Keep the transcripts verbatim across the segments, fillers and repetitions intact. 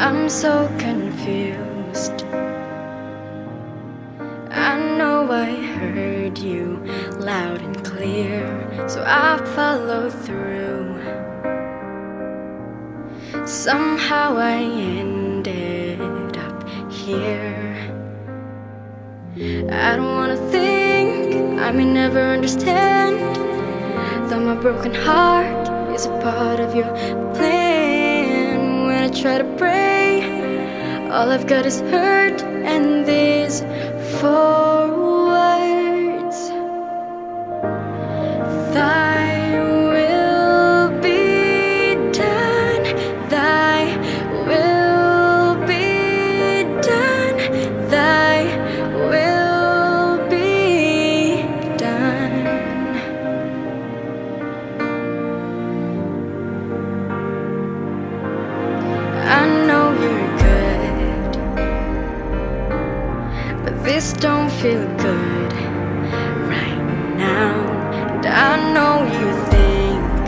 I'm so confused. I know I heard you loud and clear, so I followed through. Somehow I ended up here. I don't wanna think, I may never understand, that my broken heart is a part of your plan. When I try to pray, all I've got is hurt and these four words: Thy will be done, Thy will be done, Thy will be done. I know you're good, but this don't feel good right now. And I know you think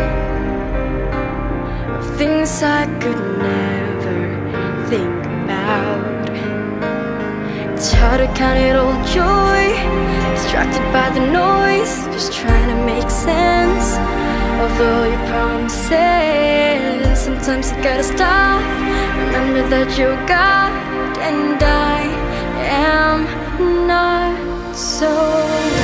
of things I could never think about. It's hard to count it all joy, distracted by the noise, just trying to make sense of all your promises. Sometimes you gotta stop, remember that you're God and I am not. So